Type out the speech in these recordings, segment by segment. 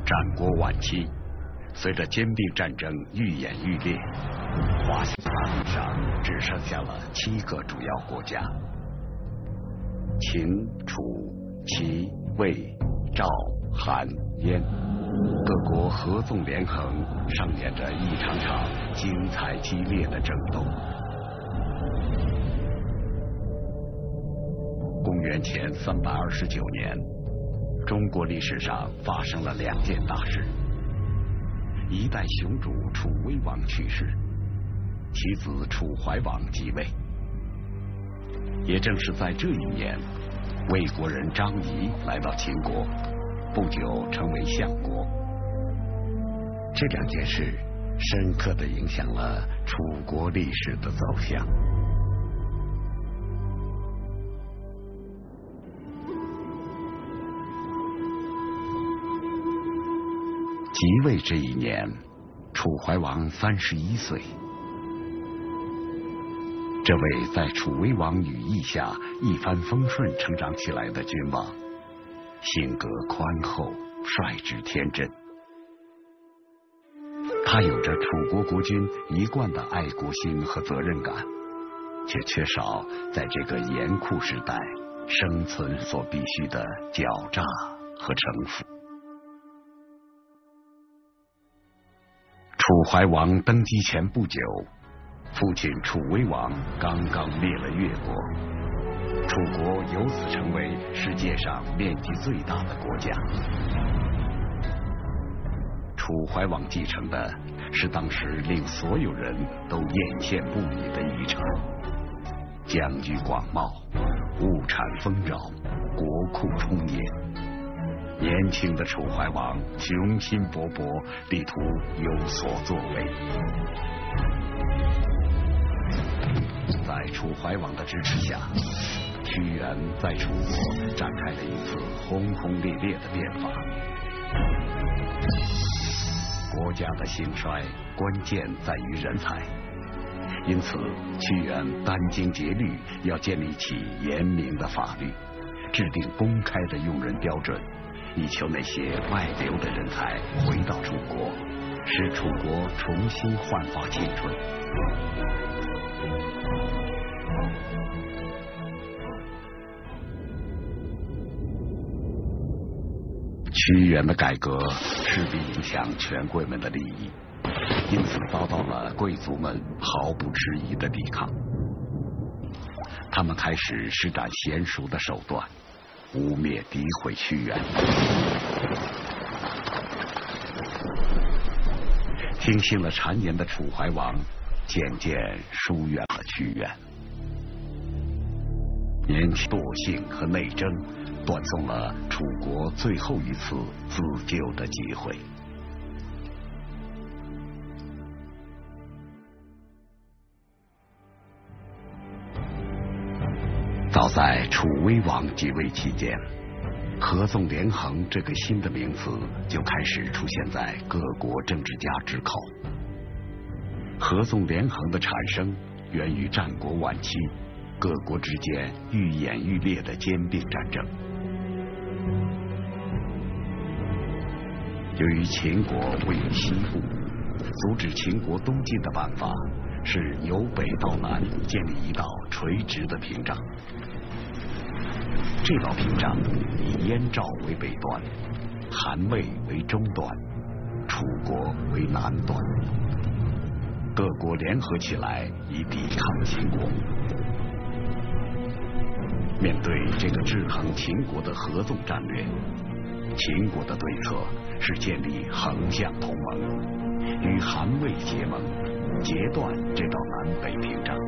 战国晚期，随着兼并战争愈演愈烈，华夏大地上只剩下了7个主要国家：秦、楚、齐、魏、赵、韩、燕。各国合纵连横，上演着一场场精彩激烈的争斗。公元前329年，中国历史上发生了2件大事：一代雄主楚威王去世，其子楚怀王继位。也正是在这一年，魏国人张仪来到秦国，不久成为相国。这2件事深刻地影响了楚国历史的走向。即位这一年，楚怀王31岁。这位在楚威王羽翼下一帆风顺成长起来的君王，性格宽厚，率直天真。他有着楚国国君一贯的爱国心和责任感，却缺少在这个严酷时代生存所必须的狡诈和城府。楚怀王登基前不久，父亲楚威王刚刚灭了越国，楚国由此成为世界上面积最大的国家。楚怀王继承的是当时令所有人都艳羡不已的遗产：疆域广袤，物产丰饶，国库充盈。年轻的楚怀王雄心勃勃，力图有所作为。在楚怀王的支持下，屈原在楚国展开了一次轰轰烈烈的变法。国家的兴衰关键在于人才，因此屈原殚精竭虑，要建立起严明的法律，制定公开的用人标准，以求那些外流的人才回到楚国，使楚国重新焕发青春。屈原的改革势必影响权贵们的利益，因此遭到了贵族们毫不迟疑的抵抗。他们开始施展娴熟的手段，污蔑诋毁屈原。听信了谗言的楚怀王渐渐疏远了屈原。年轻惰性和内争断送了楚国最后一次自救的机会。早在楚威王继位期间，合纵连横这个新的名词就开始出现在各国政治家之口。合纵连横的产生源于战国晚期各国之间愈演愈烈的兼并战争。由于秦国位于西部，阻止秦国东进的办法是由北到南建立一道垂直的屏障。这道屏障以燕赵为北端，韩魏为中端，楚国为南端，各国联合起来以抵抗秦国。面对这个制衡秦国的合纵战略，秦国的对策是建立横向同盟，与韩魏结盟，截断这道南北屏障。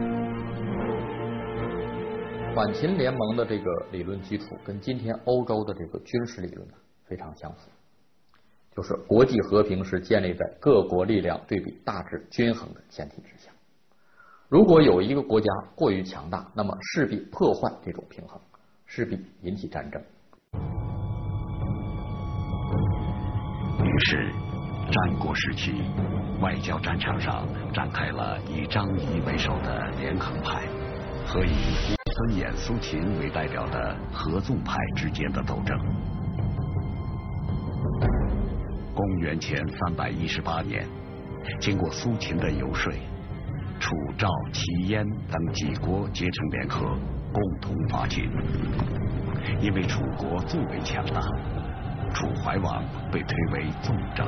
反秦联盟的这个理论基础跟今天欧洲的这个军事理论非常相似，就是国际和平是建立在各国力量对比大致均衡的前提之下。如果有一个国家过于强大，那么势必破坏这种平衡，势必引起战争。 于是战国时期外交战场上展开了以张仪为首的连横派和以孙衍、苏秦为代表的合纵派之间的斗争。 元前318年，经过苏秦的游说，楚、赵、齐、燕等几国结成联合，共同伐秦。因为楚国最为强大，楚怀王被推为纵长。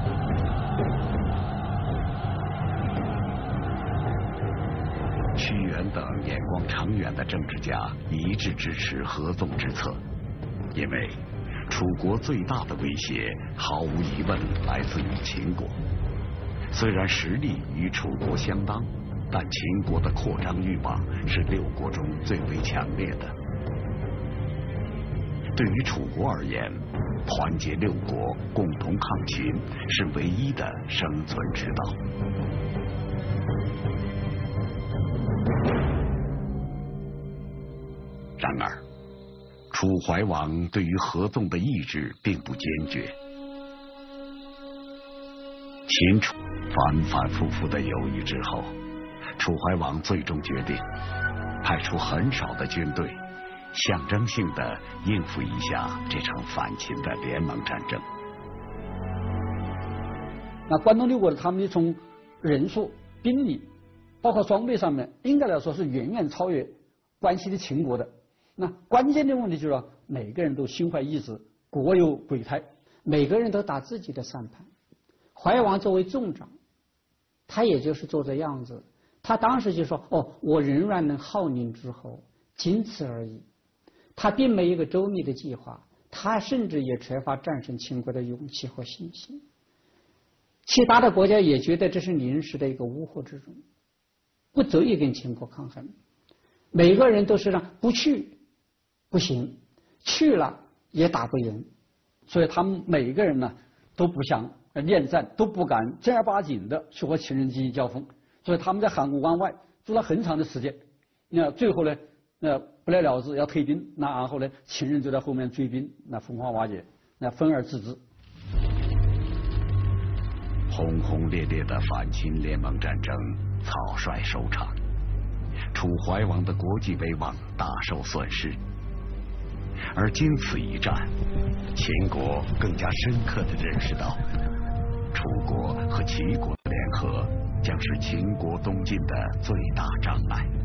屈原等眼光长远的政治家一致支持合纵之策，因为楚国最大的威胁毫无疑问来自于秦国。虽然实力与楚国相当，但秦国的扩张欲望是6国中最为强烈的。对于楚国而言，团结6国共同抗秦是唯一的生存之道。然而，楚怀王对于合纵的意志并不坚决。秦楚反反复复的犹豫之后，楚怀王最终决定派出很少的军队，象征性的应付一下这场反秦的联盟战争。 那关东6国他们从人数、兵力，包括装备上面，应该来说是远远超越关西的秦国的。那关键的问题就是说，每个人都心怀异志，国有鬼胎， 每个人都打自己的算盘。怀王作为纵长，他也就是做这样子，他当时就说：“哦，我仍然能号令诸侯，仅此而已。”他并没有一个周密的计划，他甚至也缺乏战胜秦国的勇气和信心。其他的国家也觉得这是临时的一个乌合之众，不足以跟秦国抗衡。每个人都是让不去不行，去了也打不赢， 所以他们每一个人呢都不想恋战，都不敢正儿八经的去和秦人进行交锋，所以他们在函谷关外住了很长的时间。那最后呢，不了了之，要退兵，那然后呢，秦人就在后面追兵，那分化瓦解，那分而治之。 轰轰烈烈的反秦联盟战争草率收场，楚怀王的国际威望大受损失。而经此一战，秦国更加深刻地认识到，楚国和齐国的联合将是秦国东进的最大障碍。